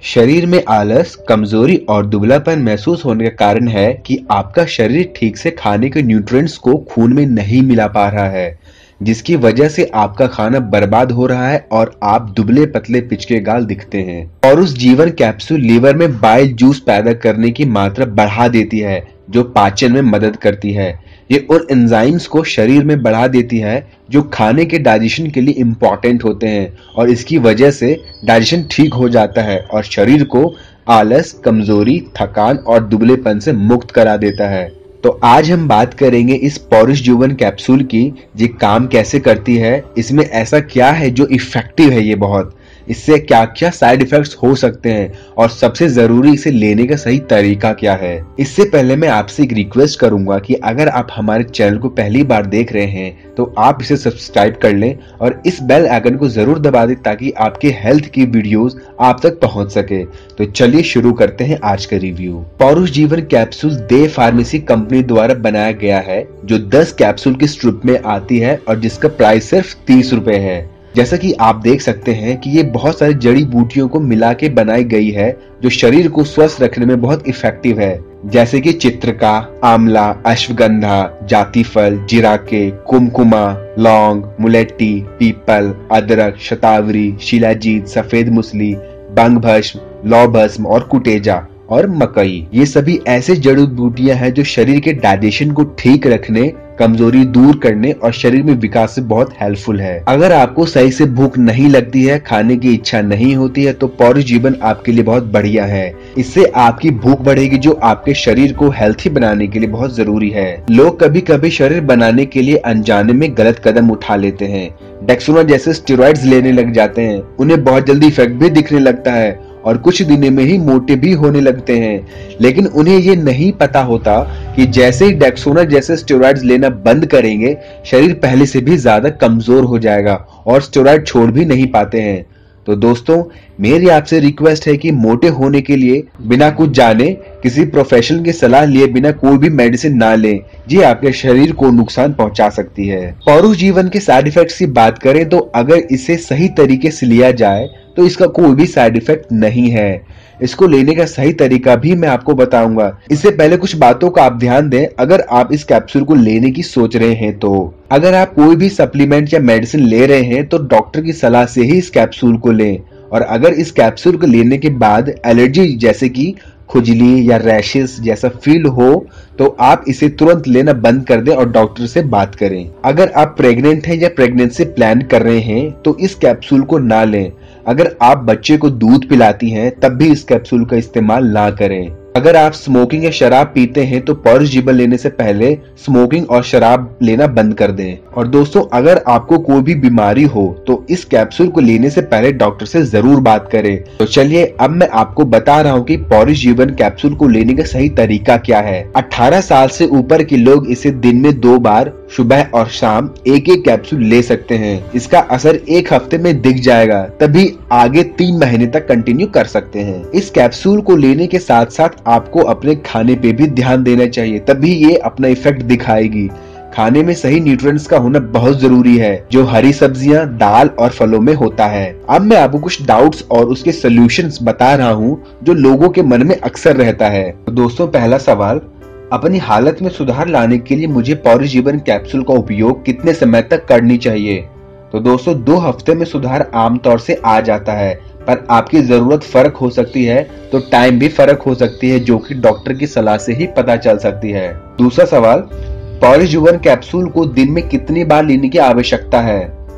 शरीर में आलस, कमजोरी और दुबलापन महसूस होने का कारण है कि आपका शरीर ठीक से खाने के न्यूट्रिएंट्स को खून में नहीं मिला पा रहा है, जिसकी वजह से आपका खाना बर्बाद हो रहा है और आप दुबले पतले पिचके गाल दिखते हैं। और उस जीवन कैप्सूल लीवर में बाइल जूस पैदा करने की मात्रा बढ़ा देती है, जो पाचन में मदद करती है। ये उन एंजाइम्स को शरीर में बढ़ा देती है जो खाने के डाइजेशन के लिए इम्पोर्टेंट होते हैं, और इसकी वजह से डाइजेशन ठीक हो जाता है और शरीर को आलस, कमजोरी, थकान और दुबलेपन से मुक्त करा देता है। तो आज हम बात करेंगे इस पौरुष जीवन कैप्सूल की, ये काम कैसे करती है, इसमें ऐसा क्या है जो इफेक्टिव है, ये बहुत इससे क्या क्या साइड इफेक्ट्स हो सकते हैं, और सबसे जरूरी इसे लेने का सही तरीका क्या है। इससे पहले मैं आपसे एक रिक्वेस्ट करूंगा कि अगर आप हमारे चैनल को पहली बार देख रहे हैं तो आप इसे सब्सक्राइब कर लें और इस बेल आइकन को जरूर दबा दें ताकि आपके हेल्थ की वीडियोस आप तक पहुंच सके। तो चलिए शुरू करते हैं आज का रिव्यू। पौरुष जीवन कैप्सूल देव फार्मेसी कंपनी द्वारा बनाया गया है, जो 10 कैप्सूल की स्ट्रिप में आती है और जिसका प्राइस सिर्फ 30 रुपए है। जैसा कि आप देख सकते हैं कि ये बहुत सारी जड़ी बूटियों को मिला के बनाई गई है, जो शरीर को स्वस्थ रखने में बहुत इफेक्टिव है, जैसे कि चित्रका, आंवला, अश्वगंधा, जातिफल, जीराके, कुमकुमा, लौंग, मुलेट्टी, पीपल, अदरक, शतावरी, शिलाजीत, सफेद मूसली, बंग भस्म, लौ भस्म और कुटेजा और मकई। ये सभी ऐसे जड़ी बूटियां हैं जो शरीर के डाइजेशन को ठीक रखने, कमजोरी दूर करने और शरीर में विकास से बहुत हेल्पफुल है। अगर आपको सही से भूख नहीं लगती है, खाने की इच्छा नहीं होती है, तो पौरुष जीवन आपके लिए बहुत बढ़िया है। इससे आपकी भूख बढ़ेगी, जो आपके शरीर को हेल्थी बनाने के लिए बहुत जरूरी है। लोग कभी कभी शरीर बनाने के लिए अनजाने में गलत कदम उठा लेते हैं। डेक्सोना जैसे स्टेरॉइड्स लेने लग जाते हैं। उन्हें बहुत जल्दी इफेक्ट भी दिखने लगता है और कुछ दिनों में ही मोटे भी होने लगते हैं, लेकिन उन्हें ये नहीं पता होता कि जैसे ही डेक्सोना जैसे स्टेरॉइड्स लेना बंद करेंगे, शरीर पहले से भी ज्यादा कमजोर हो जाएगा और स्टेरॉइड छोड़ भी नहीं पाते हैं। तो दोस्तों, मेरी आपसे रिक्वेस्ट है कि मोटे होने के लिए बिना कुछ जाने, किसी प्रोफेशनल की सलाह लिए बिना कोई भी मेडिसिन ना लें। ये आपके शरीर को नुकसान पहुंचा सकती है। पौरुष जीवन के साइड इफेक्ट्स की बात करें तो अगर इसे सही तरीके से लिया जाए तो इसका कोई भी साइड इफेक्ट नहीं है। इसको लेने का सही तरीका भी मैं आपको बताऊंगा। इससे पहले कुछ बातों का आप ध्यान दें अगर आप इस कैप्सूल को लेने की सोच रहे हैं तो। अगर आप कोई भी सप्लीमेंट या मेडिसिन ले रहे हैं तो डॉक्टर की सलाह से ही इस कैप्सूल को लें। और अगर इस कैप्सूल को लेने के बाद एलर्जी जैसे कि खुजली या रैशेस जैसा फील हो तो आप इसे तुरंत लेना बंद कर दें और डॉक्टर से बात करें। अगर आप प्रेग्नेंट हैं या प्रेगनेंसी प्लान कर रहे हैं तो इस कैप्सूल को ना लें। अगर आप बच्चे को दूध पिलाती हैं तब भी इस कैप्सूल का इस्तेमाल ना करें। अगर आप स्मोकिंग या शराब पीते हैं तो पौरुष जीवन लेने से पहले स्मोकिंग और शराब लेना बंद कर दें। और दोस्तों, अगर आपको कोई भी बीमारी हो तो इस कैप्सूल को लेने से पहले डॉक्टर से जरूर बात करें। तो चलिए अब मैं आपको बता रहा हूँ कि पौरुष जीवन कैप्सूल को लेने का सही तरीका क्या है। 18 साल से ऊपर के लोग इसे दिन में 2 बार सुबह और शाम एक कैप्सूल ले सकते हैं। इसका असर 1 हफ्ते में दिख जाएगा, तभी आगे 3 महीने तक कंटिन्यू कर सकते हैं। इस कैप्सूल को लेने के साथ साथ आपको अपने खाने पे भी ध्यान देना चाहिए, तभी ये अपना इफेक्ट दिखाएगी। खाने में सही न्यूट्रिएंट्स का होना बहुत जरूरी है, जो हरी सब्जियां, दाल और फलों में होता है। अब मैं आपको कुछ डाउट्स और उसके सॉल्यूशंस बता रहा हूँ जो लोगों के मन में अक्सर रहता है। तो दोस्तों, पहला सवाल, अपनी हालत में सुधार लाने के लिए मुझे पौरुष जीवन कैप्सूल का उपयोग कितने समय तक करनी चाहिए? तो दोस्तों, 2 हफ्ते में सुधार आमतौर से आ जाता है, पर आपकी जरूरत फर्क हो सकती है तो टाइम भी फर्क हो सकती है, जो कि डॉक्टर की सलाह से ही पता चल सकती है। दूसरा सवाल, पौरुष जीवन कैप्सूल को दिन में कितनी बार लेने की आवश्यकता है?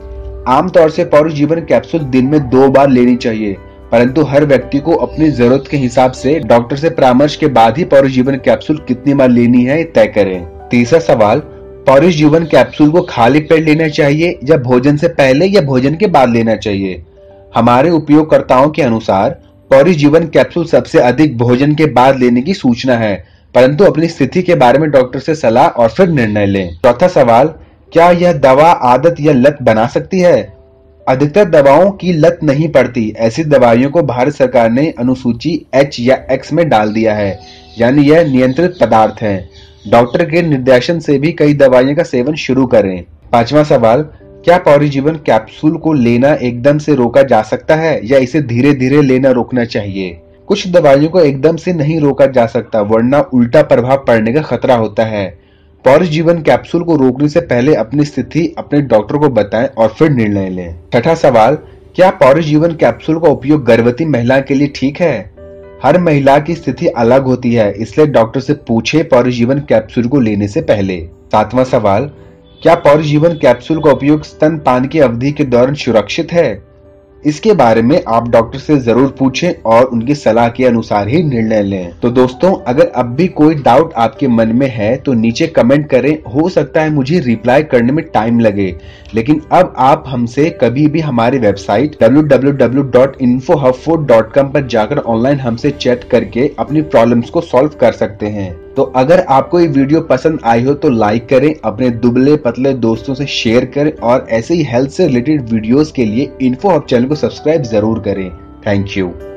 आमतौर से पौरुष जीवन कैप्सूल दिन में 2 बार लेनी चाहिए, परंतु हर व्यक्ति को अपनी जरूरत के हिसाब से डॉक्टर से परामर्श के बाद ही पौरुष जीवन कैप्सूल कितनी बार लेनी है तय करें। तीसरा सवाल, पौरुष जीवन कैप्सूल को खाली पेट लेना चाहिए या भोजन से पहले या भोजन के बाद लेना चाहिए? हमारे उपयोगकर्ताओं के अनुसार पौरुष जीवन कैप्सूल सबसे अधिक भोजन के बाद लेने की सूचना है, परंतु अपनी स्थिति के बारे में डॉक्टर से सलाह और फिर निर्णय लें। चौथा सवाल, क्या यह दवा आदत या लत बना सकती है? अधिकतर दवाओं की लत नहीं पड़ती। ऐसी दवाइयों को भारत सरकार ने अनुसूची H या X में डाल दिया है, यानी यह नियंत्रित पदार्थ हैं। डॉक्टर के निर्देशन से भी कई दवाइयों का सेवन शुरू करें। पांचवा सवाल, क्या पॉलीजीवन कैप्सूल को लेना एकदम से रोका जा सकता है या इसे धीरे धीरे लेना रोकना चाहिए? कुछ दवाइयों को एकदम से नहीं रोका जा सकता, वरना उल्टा प्रभाव पड़ने का खतरा होता है। पॉलीजीवन कैप्सूल को रोकने से पहले अपनी स्थिति अपने डॉक्टर को बताएं और फिर निर्णय लें। छठा सवाल, क्या पॉलीजीवन कैप्सूल का उपयोग गर्भवती महिला के लिए ठीक है? हर महिला की स्थिति अलग होती है, इसलिए डॉक्टर से पूछें पॉलीजीवन कैप्सूल को लेने से पहले। सातवां सवाल, क्या पॉलीजीवन कैप्सूल का उपयोग स्तनपान की अवधि के दौरान सुरक्षित है? इसके बारे में आप डॉक्टर से जरूर पूछें और उनकी सलाह के अनुसार ही निर्णय लें। तो दोस्तों, अगर अब भी कोई डाउट आपके मन में है तो नीचे कमेंट करें, हो सकता है मुझे रिप्लाई करने में टाइम लगे, लेकिन अब आप हमसे कभी भी हमारी वेबसाइट www.infohub4.com पर जाकर ऑनलाइन हमसे चैट करके अपनी प्रॉब्लम्स को सॉल्व कर सकते हैं। तो अगर आपको ये वीडियो पसंद आई हो तो लाइक करें, अपने दुबले पतले दोस्तों से शेयर करें और ऐसे ही हेल्थ से रिलेटेड वीडियोस के लिए इन्फो हब चैनल को सब्सक्राइब जरूर करें। Thank you.